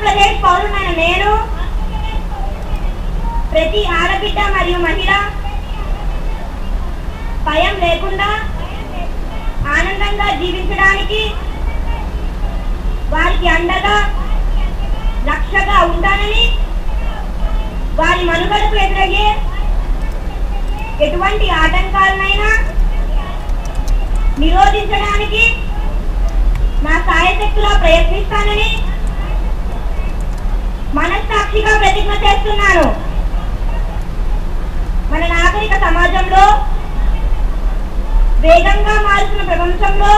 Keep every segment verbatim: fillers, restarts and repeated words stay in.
ఆంధ్రప్రదేశ్ పౌరునైన నేను ప్రతి ఆడబిడ్డ మరియు మహిళ భయం లేకుండా ఆనందంగా జీవించడానికి వారికి అండగా రక్షగా ఉంటానని, వారి మనుగడకు ఎదురయ్యే ఎటువంటి ఆటంకాలనైనా నిరోధించడానికి నా సాయశక్తులా ప్రయత్నిస్తానని మనస్సాక్షిగా ప్రతిజ్ఞ చేస్తున్నాను. మన నాగరిక సమాజంలో, వేగంగా మారుతున్న ప్రపంచంలో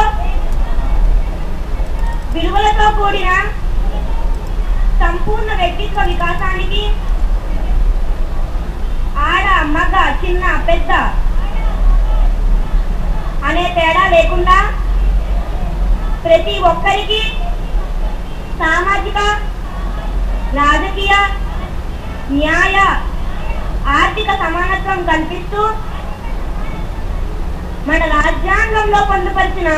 విలువలతో కూడిన సంపూర్ణ వ్యక్తిత్వ వికాసానికి ఆడ, మగ, చిన్న, పెద్ద అనే తేడా లేకుండా ప్రతి ఒక్కరికి సామాజిక, రాజకీయ, న్యాయ, ఆర్థిక సమానత్వం కల్పిస్తూ మన రాజ్యాంగంలో పొందుపరిచిన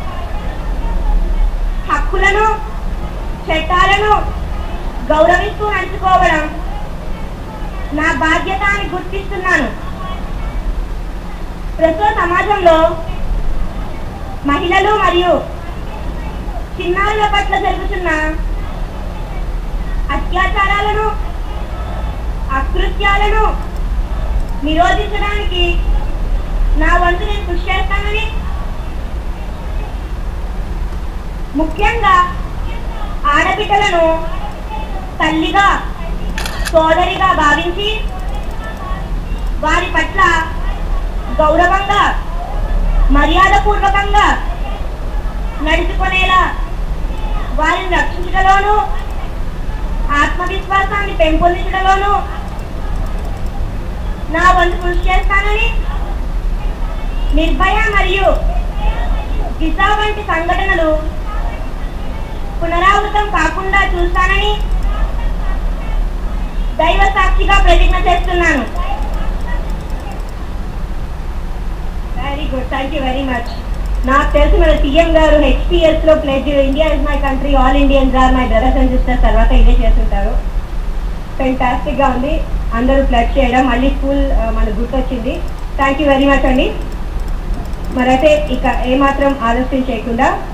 హక్కులను, చట్టాలను గౌరవిస్తూ నడుచుకోవడం నా బాధ్యత అని గుర్తిస్తున్నాను. ప్రస్తుత సమాజంలో మహిళలు మరియు చిన్నారుల పట్ల జరుగుతున్న అత్యాచారాలను, అకృత్యాలను నిరోధించడానికి నా వంతు నేను కృషి చేస్తానని, ముఖ్యంగా ఆడబిడ్డలను తల్లిగా, సోదరిగా భావించి వారి పట్ల గౌరవంగా, మర్యాదపూర్వకంగా నడుచుకునేలా వారిని రక్షించడంలోనూ, ఆత్మవిశ్వాసాన్ని పెంపొందించడంలోనూ నా వంతు కృషి చేస్తానని, నిర్భయ మరియు దిశ వంటి సంఘటనలు పునరావృతం కాకుండా చూస్తానని దైవ సాక్షిగా ప్రతిజ్ఞ చేస్తున్నాను. Very good, thank you very much. నాకు తెలిసి మన సీఎం గారు హెచ్పిఎస్ లో pledge India is my country, all Indians are my brothers and sisters తర్వాత ఇదే చేస్తుంటారు. ఫెంటాస్టిక్ గా ఉంది అందరూ ప్లెడ్జ్ చేయడం. మళ్ళీ స్కూల్ మనకు గుర్తొచ్చింది. థ్యాంక్ యూ వెరీ మచ్ అండి. మరైతే ఇక ఏమాత్రం ఆలస్యం చేయకుండా